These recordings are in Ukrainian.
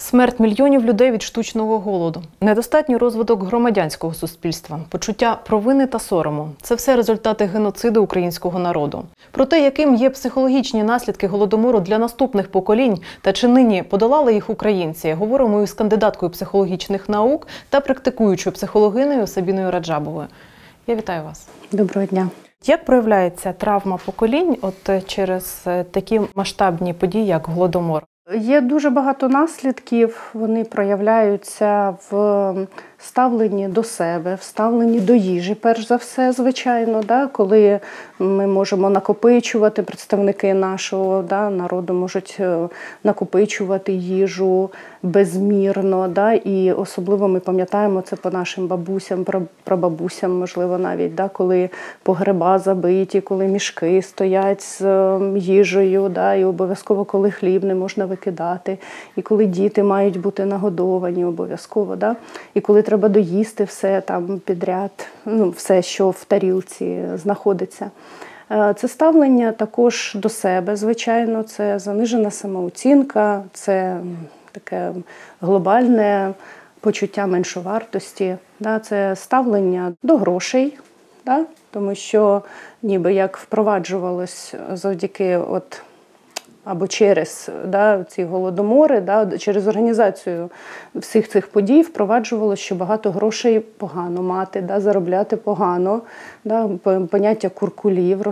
Смерть мільйонів людей від штучного голоду, недостатній розвиток громадянського суспільства, почуття провини та сорому – це все результати геноциду українського народу. Про те, яким є психологічні наслідки голодомору для наступних поколінь та чи нині подолали їх українці, говоримо із кандидаткою психологічних наук та практикуючою психологинею Сабіною Раджабовою. Я вітаю вас. Доброго дня. Як проявляється травма поколінь через такі масштабні події, як голодомор? Є дуже багато наслідків, вони проявляються в ставленні до себе, в ставленні до їжі, перш за все, звичайно, коли ми можемо накопичувати, представники нашого народу можуть накопичувати їжу безмірно, і особливо ми пам'ятаємо це по нашим бабусям, прабабусям, можливо, навіть, коли погреба забиті, коли мішки стоять з їжею, і обов'язково, коли хліб не можна викидати, і коли діти мають бути нагодовані обов'язково, і коли треба доїсти все там підряд, все, що в тарілці знаходиться. Це ставлення також до себе, звичайно, це занижена самооцінка, це таке глобальне почуття меншовартості, це ставлення до грошей, тому що ніби як впроваджувалось завдяки або через ці голодомори, через організацію всіх цих подій впроваджувалося, що багато грошей погано мати, заробляти погано, поняття куркулів,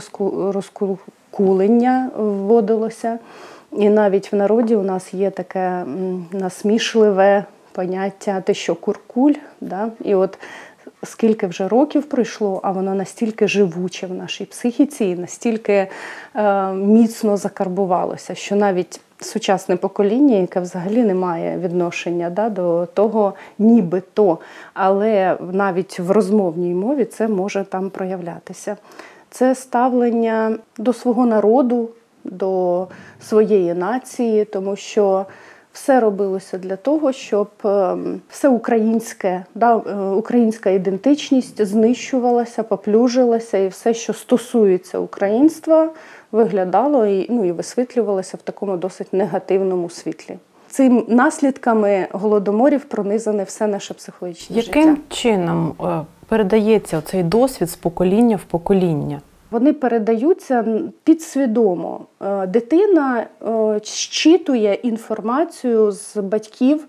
розкулення вводилося. І навіть в народі у нас є таке насмішливе поняття, те, що куркуль, і скільки вже років пройшло, а воно настільки живуче в нашій психіці, і настільки міцно закарбувалося, що навіть сучасне покоління, яке взагалі не має відношення до того нібито, але навіть в розмовній мові це може там проявлятися. Це ставлення до свого народу, до своєї нації, тому що все робилося для того, щоб все українське, українська ідентичність знищувалася, поплюжилася, і все, що стосується українства, виглядало і висвітлювалося в такому досить негативному світлі. Цим наслідками голодоморів пронизане все наше психологічне життя. Яким чином передається цей досвід з покоління в покоління? Вони передаються підсвідомо. Дитина зчитує інформацію з батьків,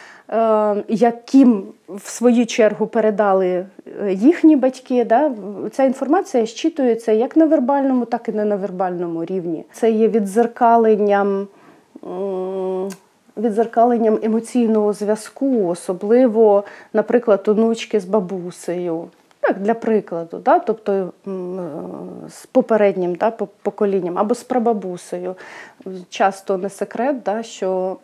яким в свою чергу передали їхні батьки. Ця інформація зчитується як на вербальному, так і на невербальному рівні. Це є віддзеркаленням емоційного зв'язку, особливо, наприклад, онучки з бабусею. Для прикладу, тобто з попереднім поколінням або з прабабусею. Часто не секрет, що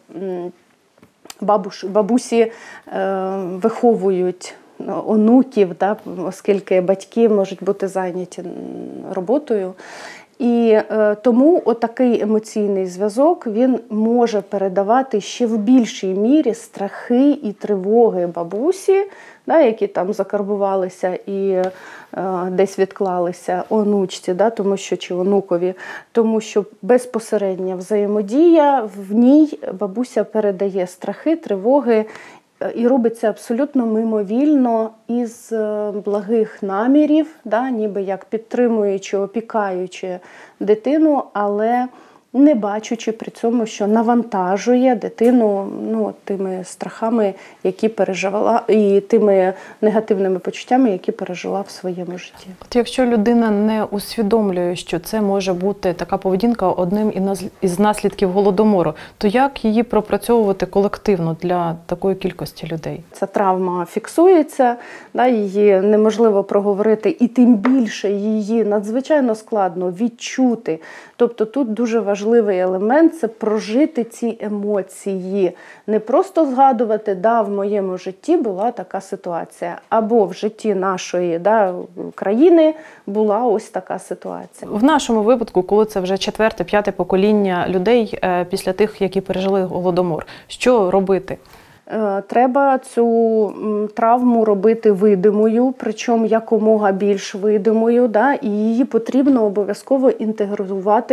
бабусі виховують онуків, оскільки батьки можуть бути зайняті роботою. І тому отакий емоційний зв'язок, він може передавати ще в більшій мірі страхи і тривоги бабусі, які там закарбувалися і десь відклалися онучці, тому що, чи онукові, тому що безпосередня взаємодія, в ній бабуся передає страхи, тривоги, і робиться абсолютно мимовільно із благих намірів, ніби як підтримуючи, опікаючи дитину, але не бачучи при цьому, що навантажує дитину тими страхами, які переживала, і тими негативними почуттями, які пережила в своєму житті. Якщо людина не усвідомлює, що це може бути така поведінка одним із наслідків голодомору, то як її пропрацьовувати колективно для такої кількості людей? Ця травма фіксується, її неможливо проговорити, і тим більше її надзвичайно складно відчути. Тобто тут дуже важливий елемент – це прожити ці емоції. Не просто згадувати, в моєму житті була така ситуація, або в житті нашої країни була ось така ситуація. В нашому випадку, коли це вже 4-5 покоління людей після тих, які пережили голодомор, що робити? Треба цю травму робити видимою, причому якомога більш видимою, і її потрібно обов'язково інтегрувати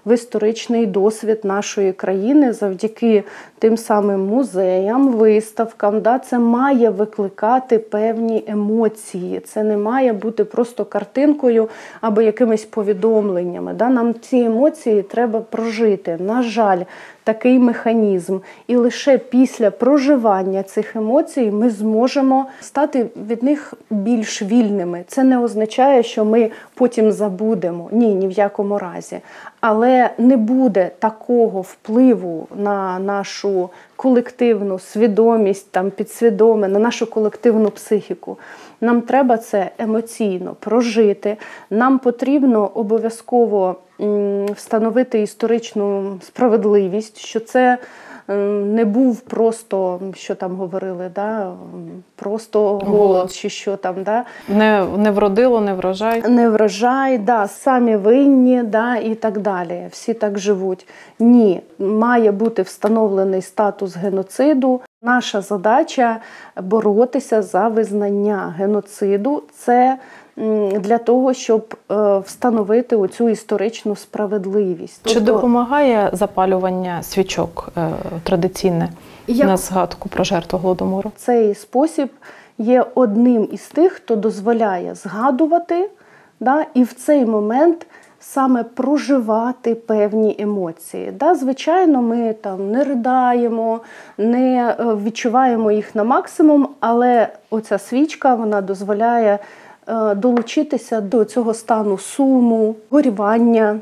в історичний досвід нашої країни завдяки тим самим музеям, виставкам. Да? Це має викликати певні емоції. Це не має бути просто картинкою або якимись повідомленнями. Да? Нам ці емоції треба прожити. На жаль, такий механізм. І лише після проживання цих емоцій ми зможемо стати від них більш вільними. Це не означає, що ми потім забудемо. Ні в якому разі. Але не буде такого впливу на нашу колективну свідомість, підсвідоме, на нашу колективну психіку. Нам треба це емоційно прожити. Нам потрібно обов'язково встановити історичну справедливість, що це не був просто, що там говорили, да? Просто голод чи що там. Да? Не вродило, не врожай. Не врожай, да, самі винні, да, і так далі. Всі так живуть. Ні, має бути встановлений статус геноциду. Наша задача боротися за визнання геноциду. Це для того, щоб встановити оцю історичну справедливість. Чи допомагає запалювання свічок традиційне на згадку про жертву Голодомору? Цей спосіб є одним із тих, хто дозволяє згадувати, да, і в цей момент саме проживати певні емоції. Да, звичайно, ми не ридаємо, не відчуваємо їх на максимум, але оця свічка, вона дозволяє долучитися до цього стану суму, горювання,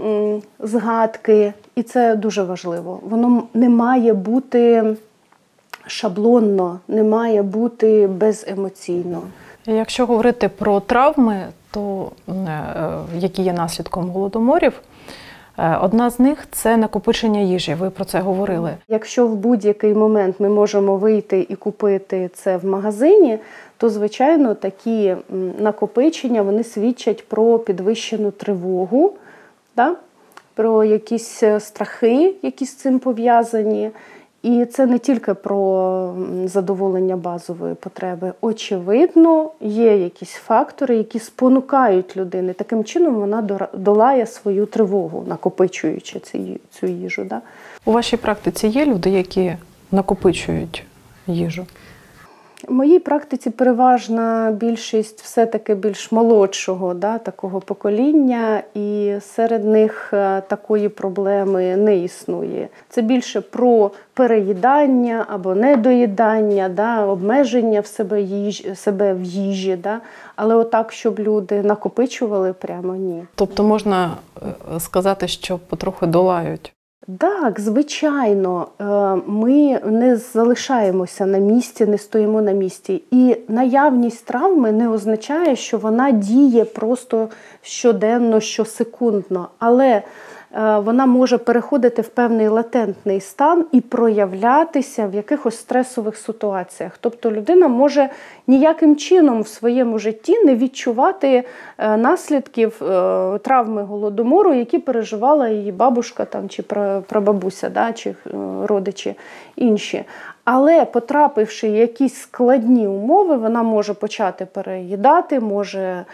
згадки. І це дуже важливо. Воно не має бути шаблонно, не має бути беземоційно. Якщо говорити про травми, то які є наслідком голодоморів, одна з них – це накопичення їжі. Ви про це говорили. Якщо в будь-який момент ми можемо вийти і купити це в магазині, то, звичайно, такі накопичення, вони свідчать про підвищену тривогу, да? Про якісь страхи, які з цим пов'язані. І це не тільки про задоволення базової потреби. Очевидно, є якісь фактори, які спонукають людини. Таким чином вона долає свою тривогу, накопичуючи цю їжу. Да? У вашій практиці є люди, які накопичують їжу? В моїй практиці переважна більшість все-таки більш молодшого, да, такого покоління, і серед них такої проблеми не існує. Це більше про переїдання або недоїдання, да, обмеження себе в їжі. Да. Але отак, щоб люди накопичували, прямо ні. Тобто можна сказати, що потроху долають? Так, звичайно, ми не залишаємося на місці, не стоїмо на місці. І наявність травми не означає, що вона діє просто щоденно, щосекундно. Але вона може переходити в певний латентний стан і проявлятися в якихось стресових ситуаціях. Тобто людина може ніяким чином в своєму житті не відчувати наслідків травми Голодомору, які переживала її бабушка там, чи прабабуся, да, чи родичі інші. Але потрапивши в якісь складні умови, вона може почати переїдати, може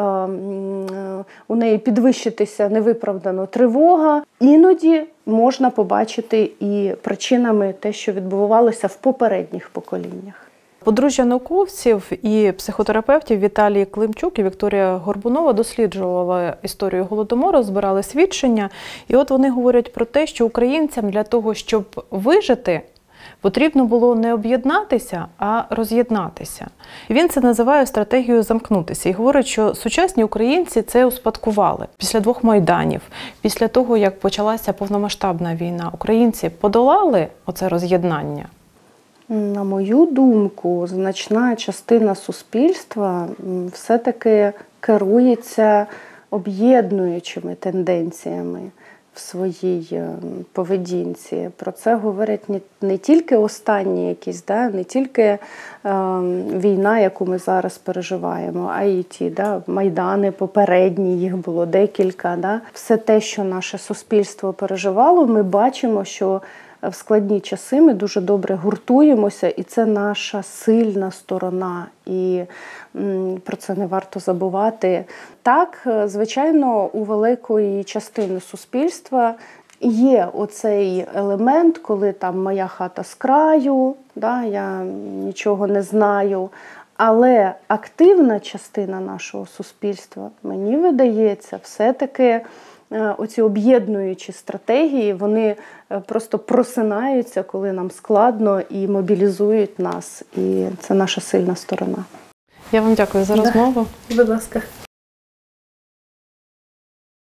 у неї підвищитися невиправдано тривога. Іноді можна побачити і причинами те, що відбувалося в попередніх поколіннях. Подружжя науковців і психотерапевтів Віталій Климчук і Вікторія Горбунова досліджували історію Голодомору, збирали свідчення. І от вони говорять про те, що українцям для того, щоб вижити, потрібно було не об'єднатися, а роз'єднатися. Він це називає стратегією замкнутися. І говорить, що сучасні українці це успадкували. Після 2 майданів, після того, як почалася повномасштабна війна, українці подолали оце роз'єднання? На мою думку, значна частина суспільства все-таки керується об'єднуючими тенденціями в своїй поведінці. Про це говорять не тільки останні якісь, да, не тільки війна, яку ми зараз переживаємо, а й ті майдани попередні, їх було декілька. Да. Все те, що наше суспільство переживало, ми бачимо, що в складні часи ми дуже добре гуртуємося, і це наша сильна сторона. І про це не варто забувати. Так, звичайно, у великої частини суспільства є оцей елемент, коли там моя хата з краю, да, я нічого не знаю. Але активна частина нашого суспільства, мені видається, все-таки оці об'єднуючі стратегії, вони просто просинаються, коли нам складно, і мобілізують нас. І це наша сильна сторона. Я вам дякую за розмову. Будь ласка.